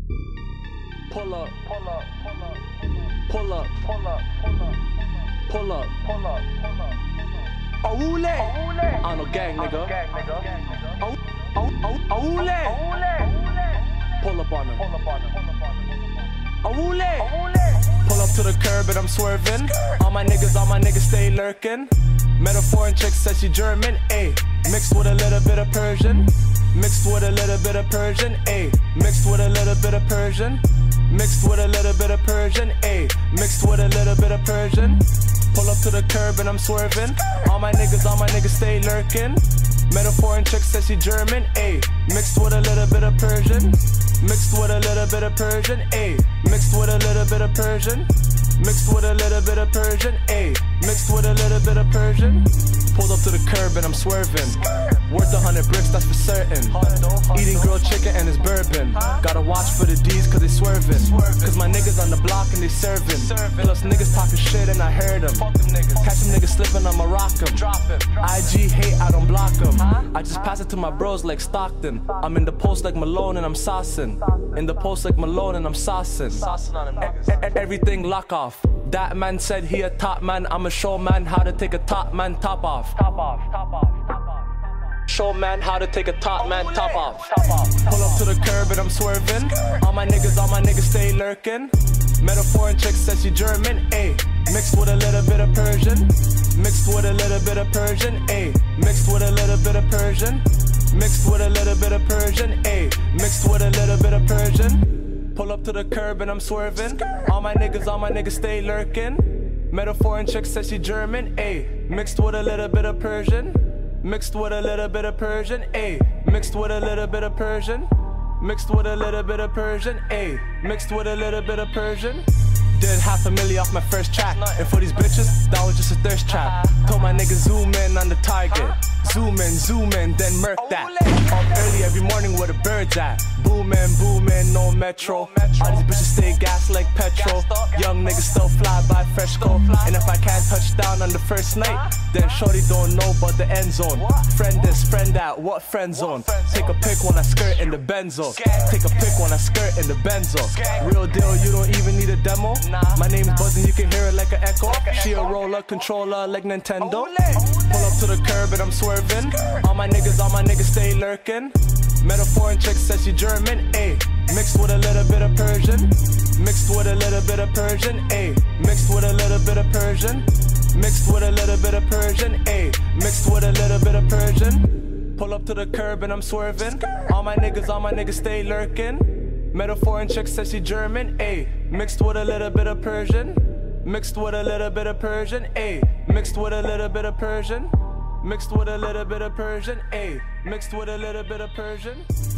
Pull up, pull up, pull up, pull up, pull up, pull up, pull up, pull up, pull up. Oule, I no gang nigga. Oule, pull up on him. Oule, pull up to the curb and I'm swerving. All my niggas stay lurking. Metaphor and chick says she German, ayy. Mixed with a little bit of Persian. Mixed with a little bit of Persian, ayy. Mixed with a little bit of Persian. Mixed with a little bit of Persian, ayy. Mixed with a little bit of Persian. Pull up to the curb and I'm swerving. All my niggas stay lurking. Metaphor and chick says she German, ayy. Mixed with a little bit of Persian. Mixed with a little bit of Persian, ayy. Mixed with a little bit of Persian. Mixed with a little bit of Persian, ayy. Mixed with a little bit of Persian. Pulled up to the curb and I'm swerving. Worth 100 bricks, that's for certain. Eating grilled chicken and it's bourbon. Gotta watch for the D's cause they swerving. Cause my niggas on the block and they serving. Plus niggas talking shit and I heard them. Catch them niggas slipping, I'ma rock them. IG hate, I don't block them. I just pass it to my bros like Stockton. I'm in the post like Malone and I'm saucing. In the post like Malone and I'm saucing. Everything lock off. That man said he a top man. I'ma show man how to take a top man top off. Show man how to take a top man top off. Pull up to the curb and I'm swerving. All my niggas stay lurking. Metaphor and chick says she German, ayy. Mixed with a little bit of Persian. Mixed with a little bit of Persian, ayy. Mixed with a little bit of Persian. Mixed with a little bit of Persian, ayy. Mixed with a little bit of Persian. Pull up to the curb and I'm swerving. All my niggas stay lurking. Metaphor and chick says she German, ayy. Mixed with a little bit of Persian. Mixed with a little bit of Persian, ayy. Mixed with a little bit of Persian. Mixed with a little bit of Persian, ayy. Mixed with a little bit of Persian. Did $500,000 off my first track. And for these bitches, that was just a thirst trap. Told my niggas zoom in on the target. Zoom in, then murk that. Up early every morning where the birds at. Boomin', no metro. All these bitches stay gas like petrol. Young niggas still fly by Freshco. And if I can't touch down on the first night, then shorty don't know about the end zone. Friend this, friend that, what friend zone? Take a pic when I skirt in the benzo. Take a pic when I skirt in the benzo. Real deal, you don't even need a demo. My name's buzzing, you can hear it like an echo. She a roller, controller like Nintendo. Pull up to the curb and I'm swerving. All my niggas stay lurking. Metaphor and chick says she German, ayy. Mixed with a little bit of Persian. Mixed with a little bit of Persian, ayy. Mixed with a little bit of Persian. Mixed with a little bit of Persian, ayy. Mixed with a little bit of Persian. Pull up to the curb and I'm swerving. All my niggas stay lurking. Metaphor and chick says she German, ayy. Mixed with a little bit of Persian. Mixed with a little bit of Persian, ayy. Mixed with a little bit of Persian. Mixed with a little bit of Persian, ayy. Mixed with a little bit of Persian.